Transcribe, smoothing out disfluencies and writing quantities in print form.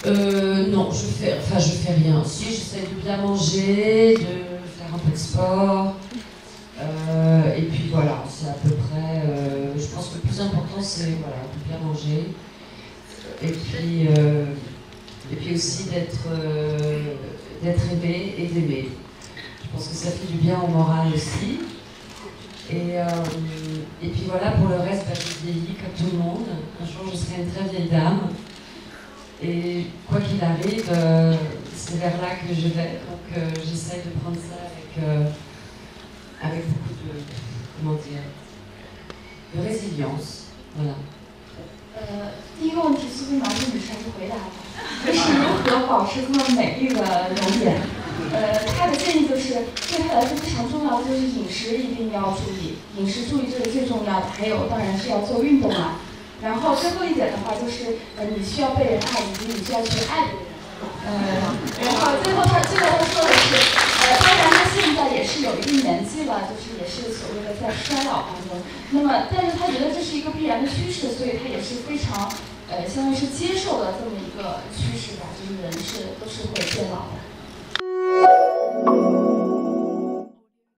Non, je fais rien. Si, j'essaie de bien manger, de faire un peu de sport. Et puis voilà, c'est à peu près. Je pense que le plus important, c'est voilà, de bien manger. Et puis aussi d'être aimé et d'aimer. Je pense que ça fait du bien au moral aussi. Et puis voilà, pour le reste, bah, je vieillis comme tout le monde. Un jour, je serai une très vieille dame. Et quoi qu'il arrive, c'est vers là que je vais. Donc j'essaye de prendre ça avec beaucoup de, comment dire, de résilience. Voilà. 第一个问题苏菲玛丽女神回答了，就是如何保持这么美丽的容颜。她的建议就是对她来说非常重要的就是饮食一定要注意，饮食注意这是最重要的，还有当然是要做运动啦。然后最后一点的话就是，你需要被人爱，以及你需要去爱别人。然后最后他说的是，当然他现在也是有一定年纪了，就是也是所谓的在衰老当中。那么，但是他觉得这是一个必然的趋势，所以他也是非常相当于是接受了这么一个趋势吧，就是人都是会变老的。